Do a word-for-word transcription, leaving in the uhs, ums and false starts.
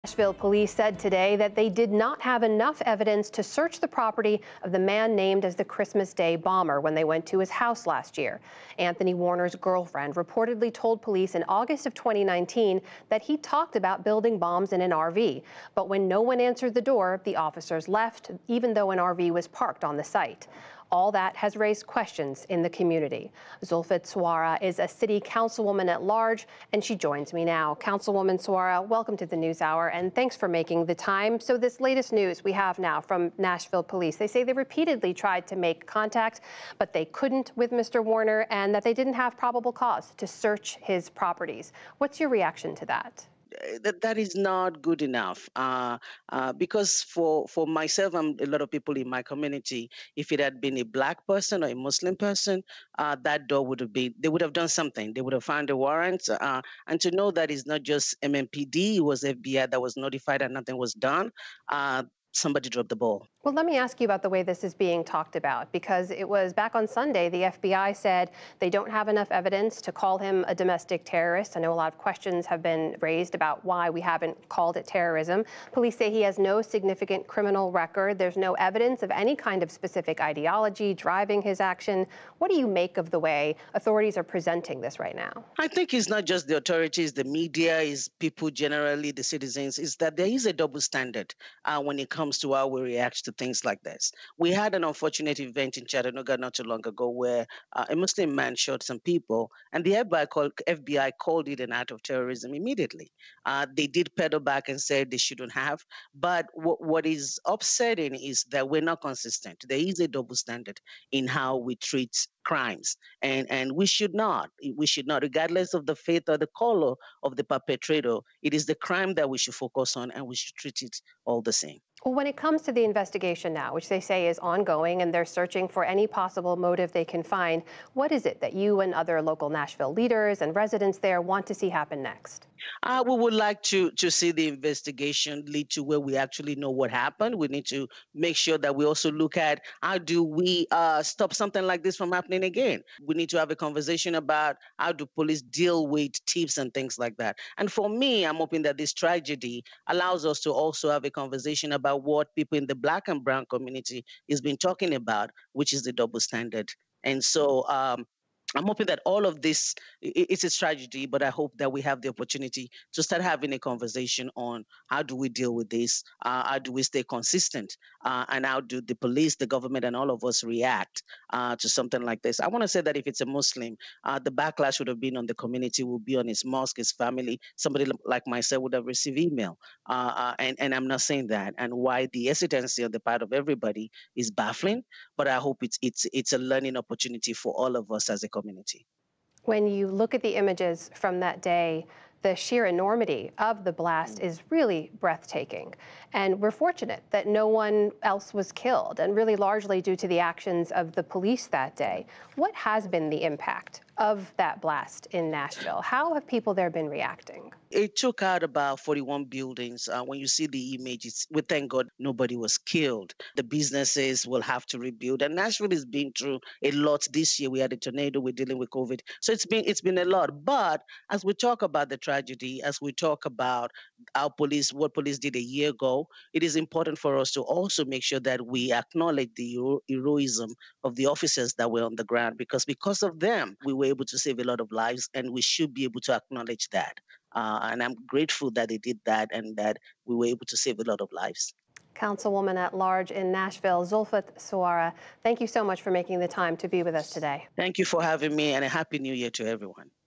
Nashville police said today that they did not have enough evidence to search the property of the man named as the Christmas Day bomber when they went to his house last year. Anthony Warner's girlfriend reportedly told police in August of twenty nineteen that he talked about building bombs in an R V. But when no one answered the door, the officers left, even though an R V was parked on the site. All that has raised questions in the community. Zulfat Suara is a city councilwoman at large, and she joins me now. Councilwoman Suara, welcome to the NewsHour, and thanks for making the time. So this latest news we have now from Nashville police, they say they repeatedly tried to make contact, but they couldn't with Mister Warner, and that they didn't have probable cause to search his properties. What's your reaction to that? That that is not good enough uh, uh, because for for myself and a lot of people in my community, if it had been a black person or a Muslim person, uh, that door would have been, they would have done something. They would have found a warrant, uh, and to know that it's not just M M P D, it was F B I that was notified and nothing was done. Uh, somebody dropped the ball. Well, let me ask you about the way this is being talked about, because it was back on Sunday, the F B I said they don't have enough evidence to call him a domestic terrorist. I know a lot of questions have been raised about why we haven't called it terrorism. Police say he has no significant criminal record. There's no evidence of any kind of specific ideology driving his action. What do you make of the way authorities are presenting this right now? I think it's not just the authorities, the media, is people generally, the citizens, is that there is a double standard uh, when it comes to how we react to things like this. We had an unfortunate event in Chattanooga not too long ago where uh, a Muslim man shot some people, and the F B I called, F B I called it an act of terrorism immediately. Uh, they did pedal back and said they shouldn't have, but w- what is upsetting is that we're not consistent. There is a double standard in how we treat crimes, and and we should not we should not, regardless of the faith or the color of the perpetrator, it is the crime that we should focus on, and we should treat it all the same. Well, when it comes to the investigation now, which they say is ongoing and they're searching for any possible motive they can find, what is it that you and other local Nashville leaders and residents there want to see happen next? Uh, we would like to to see the investigation lead to where we actually know what happened. We need to make sure that we also look at how do we uh, stop something like this from happening again. We need to have a conversation about how do police deal with tips and things like that. And for me, I'm hoping that this tragedy allows us to also have a conversation about what people in the black and brown community has been talking about, which is the double standard. And so um, I'm hoping that all of this, i- it's a tragedy, but I hope that we have the opportunity to start having a conversation on how do we deal with this, uh, how do we stay consistent, uh, and how do the police, the government, and all of us react uh, to something like this. I want to say that if it's a Muslim, uh, the backlash would have been on the community, would be on his mosque, his family. Somebody li- like myself would have received email, uh, uh, and and I'm not saying that. And why the hesitancy on the part of everybody is baffling, but I hope it's it's it's a learning opportunity for all of us as a community. When you look at the images from that day, the sheer enormity of the blast is really breathtaking. And we're fortunate that no one else was killed, and really largely due to the actions of the police that day. What has been the impact of that blast in Nashville? How have people there been reacting? It took out about forty-one buildings. Uh, when you see the images, we thank God nobody was killed. The businesses will have to rebuild, and Nashville has been through a lot this year. We had a tornado. We're dealing with COVID, so it's been it's been a lot. But as we talk about the tragedy, as we talk about our police, what police did a year ago, it is important for us to also make sure that we acknowledge the hero- heroism of the officers that were on the ground, because because of them, we were able to save a lot of lives, and we should be able to acknowledge that. Uh, and I'm grateful that they did that and that we were able to save a lot of lives. Councilwoman at large in Nashville, Zulfat Suara, thank you so much for making the time to be with us today. Thank you for having me, and a happy new year to everyone.